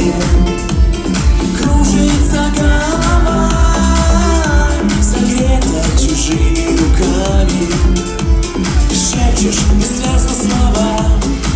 тебе. Кружится голова, согрета чужими руками. Шепчешь бессвязно слова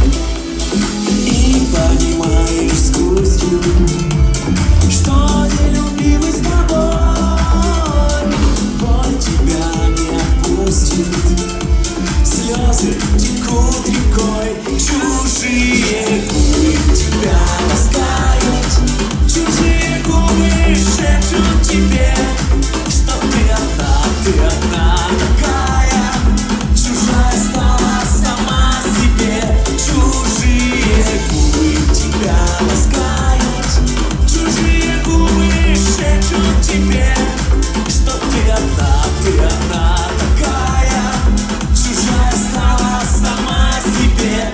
и понимаешь с грустью, что нелюбимый с тобой боль тебя не отпустит. Слезы текут рекой, чужие губы тебя ласкают, чужие губы шепчут тебе, что ты одна такая, чужая стала сама себе. Чужие губы тебя ласкают, чужие губы шепчут тебе, что ты одна такая, чужая стала сама себе.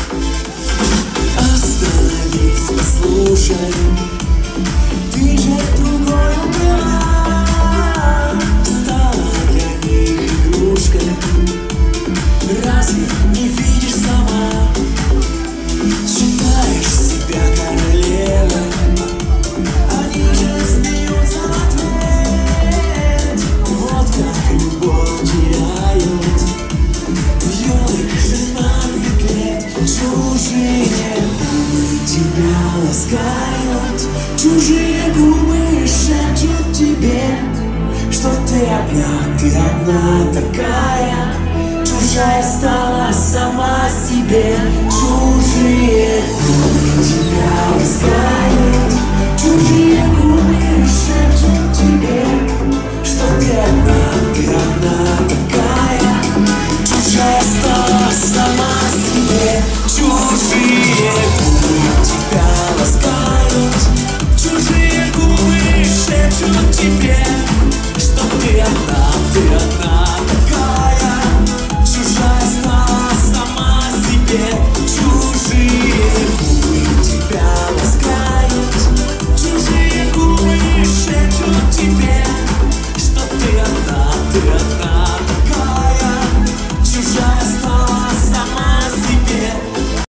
Остановись, послушай, ты же другой была, стала для них игрушкой. Разве не видишь сама? Считаешь себя королевой, они же смеются в ответ. Вот как любовь теряют в юных 16 лет. Чужие губы тебя ласкают, чужие губы шепчут тебе, что ты одна такая, чужая стала сама себе. Чужие губы тебя ласкают, чужие губы шепчут тебе, что ты одна такая, чужая стала сама себе. Чужие губы тебя ласкают, чужие губы шепчут тебе, что ты одна